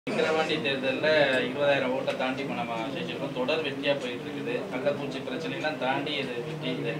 விக்கிரவாண்டி தேர்தலில் 20,000 ஓட்டை தாண்டி நம்ம ஜெயிச்சிருக்கோம். தொடர் வெற்றியாக போயிட்டு இருக்குது. கள்ளப்பூச்சி பிரச்சனைலாம் தாண்டி இது வெற்றி.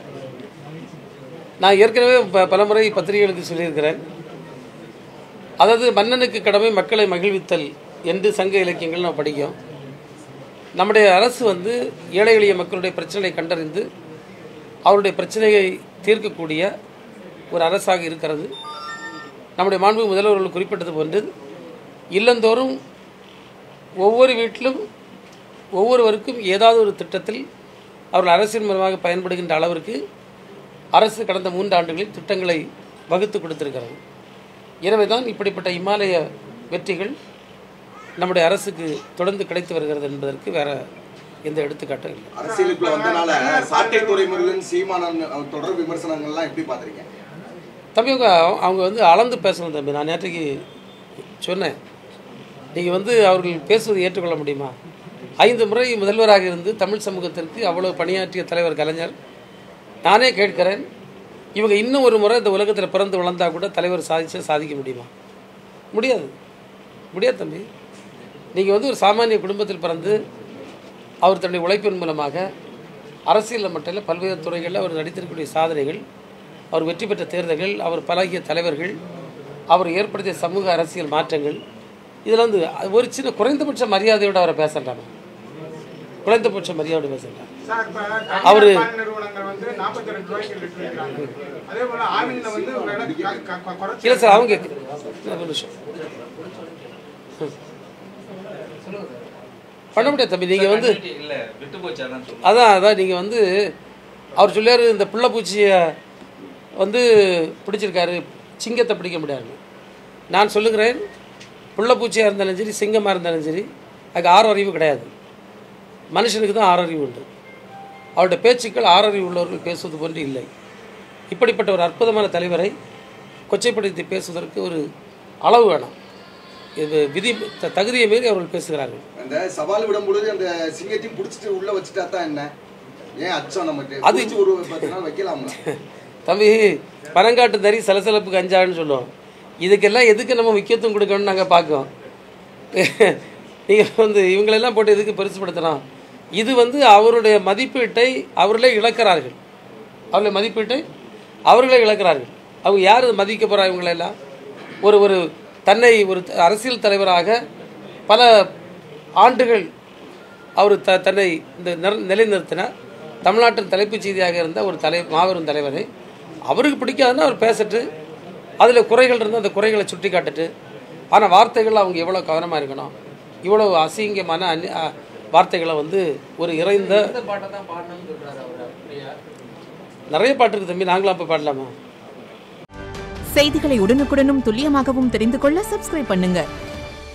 நான் ஏற்கனவே பலமுறை பத்திரிகைகளுக்கு சொல்லியிருக்கிறேன். அதாவது மன்னனுக்கு கடமை மக்களை மகிழ்வித்தல் என்று சங்க இலக்கியங்கள் நான் படிக்கும். நம்முடைய அரசு ஏழை எளிய மக்களுடைய பிரச்சனைகளை கண்டறிந்து அவருடைய பிரச்சனையை தீர்க்கக்கூடிய ஒரு அரசாக இருக்கிறது. நம்முடைய மாண்பு முதல்வர்கள் குறிப்பிட்டது போன்று இல்லந்தோறும் ஒவ்வொரு வீட்டிலும் ஒவ்வொருவருக்கும் ஏதாவது ஒரு திட்டத்தில் அவர்கள் அரசின் மூலமாக பயன்படுகின்ற அளவிற்கு அரசு கடந்த 3 ஆண்டுகளில் திட்டங்களை வகுத்து கொடுத்திருக்கிறது. எனவே தான் இப்படிப்பட்ட இமாலய வெற்றிகள் நம்முடைய அரசுக்கு தொடர்ந்து கிடைத்து வருகிறது என்பதற்கு வேற எந்த எடுத்துக்காட்டும் இல்லை. அரசியலுக்குள்ள வந்தனால சாட்டை துறைமுருகன் சீமானன் தொடர் விமர்சனங்கள்லாம் எப்படி பார்க்குறீங்க தம்பி? அவங்க அளந்து பேசணும் தம்பி. நான் நேற்றைக்கு சொன்னேன், நீங்கள் அவர்கள் பேசுவதை ஏற்றுக்கொள்ள முடியுமா? 5 முறை முதல்வராக இருந்து தமிழ் சமூகத்திற்கு அவ்வளவு பணியாற்றிய தலைவர் கலைஞர். நானே கேட்கிறேன், இவங்க இன்னும் ஒரு முறை இந்த உலகத்தில் பிறந்து வளர்ந்தால் கூட தலைவர் சாதிக்க முடியுமா? முடியாது, முடியாது தம்பி. நீங்கள் ஒரு சாமானிய குடும்பத்தில் பிறந்து அவர் தன்னுடைய உழைப்பின் மூலமாக அரசியலில் மட்டும் இல்லை பல்வேறு துறைகளில் அவர் நடித்திருக்கக்கூடிய சாதனைகள், அவர் வெற்றி பெற்ற தேர்தல்கள், அவர் பழகிய தலைவர்கள், அவர் ஏற்படுத்திய சமூக அரசியல் மாற்றங்கள், இதில் ஒரு சின்ன குறைந்தபட்ச மரியாதையோடு அவரை பேசண்டாமா? குறைந்தபட்ச மரியாதையோடு பேசலாம். அவர் இல்லை சார், அவங்க பண்ண முடியாது தம்பி. நீங்கள் அதான் நீங்கள் அவர் சொல்லியார், இந்த பிள்ளை பூச்சியை பிடிச்சிருக்காரு, சிங்கத்தை பிடிக்க முடியாது. நான் சொல்லுகிறேன், பிள்ளை பூச்சியாக இருந்தாலும் சரி, சிங்கமாக இருந்தாலும் சரி, அதுக்கு 6 அறிவு கிடையாது. மனுஷனுக்கு தான் 6 அறிவு உண்டு. அவருடைய பேச்சுக்கள் 6 அறிவு உள்ளவர்கள் பேசுவது போன்று இல்லை. இப்படிப்பட்ட ஒரு அற்புதமான தலைவரை கொச்சைப்படுத்தி பேசுவதற்கு ஒரு அளவு வேணும். இது விதி தகுதியை மீறி அவர்கள் பேசுகிறார்கள். அந்த சவால் விடும் பொழுது அந்த சிங்கத்தையும் பிடிச்சிட்டு உள்ள வச்சுட்டா தான் என்ன, ஏன் அச்சம் நமக்கு அது ஒரு 10 நாள் வைக்கலாம்ல தம்பி? பனங்காட்டு தறி சலசலப்புக்கு அஞ்சான்னு சொல்லுவோம். இதுக்கெல்லாம் எதுக்கு நம்ம முக்கியத்துவம் கொடுக்கணும்னு நாங்கள் பார்க்கோம். நீங்கள் இவங்களெல்லாம் போட்டு எதுக்கு பெருசுப்படுத்தணும்? இது அவருடைய மதிப்பீட்டை அவர்களே இழக்கிறார்கள். அவருடைய மதிப்பீட்டை அவர்களே இழக்கிறார்கள். அவங்க யார் மதிக்க போகிறா? இவங்களெல்லாம் ஒரு தன்னை ஒரு அரசியல் தலைவராக பல ஆண்டுகள் அவர் தன்னை இந்த நிலைநிறுத்தின தமிழ்நாட்டின் தலைப்புச் செய்தியாக இருந்த ஒரு மாபெரும் தலைவரை அவருக்கு பிடிக்காதுன்னா அவர் பேசிட்டு அதில் குறைகள் இருந்தால் அந்த குறைகளை சுட்டி காட்டுட்டு, ஆனால் வார்த்தைகள் அவங்க எவ்வளோ கவனமாக இருக்கணும். இவ்வளோ அசிங்கமான வார்த்தைகளை ஒரு இறைந்த நிறைய பாட்டு இருக்கு தம்பி. நாங்களும் அப்போ பாடலாமா? செய்திகளை உடனுக்குடனும் துல்லியமாகவும் தெரிந்து கொள்ள சப்ஸ்கிரைப் பண்ணுங்க.